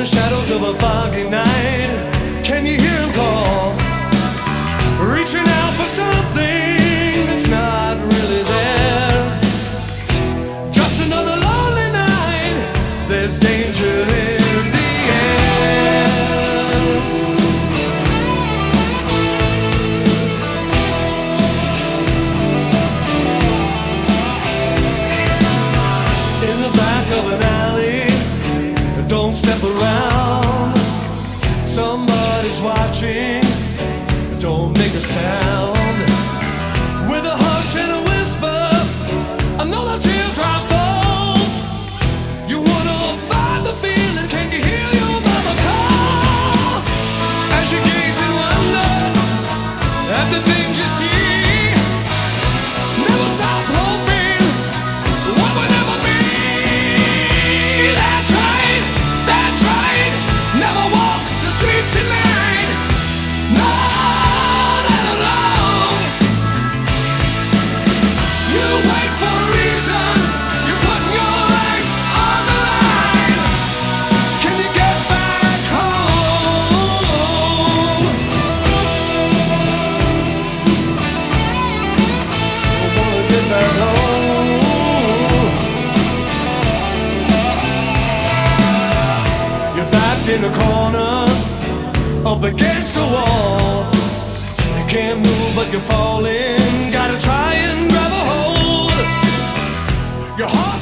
shadows of a foggy night. Can you hear him call? Reaching out for something that's not really there. Just another lonely night. There's danger in the air. In the back of an alley, don't step around. Somebody's watching. Don't make a sound. With a hush and a whisper, another teardrop falls. You wanna find the feeling. Can you hear your mama call? As you gaze in wonder at the things you see, never stop hoping what will never be. That's right, that's right. Never walk the streets at night. Not alone. You wait for a reason. You're putting your life on the line. Can you get back home? I wanna get back home. You're backed in a corner, up against the wall. You can't move but you're falling. Gotta try and grab a hold. Your heart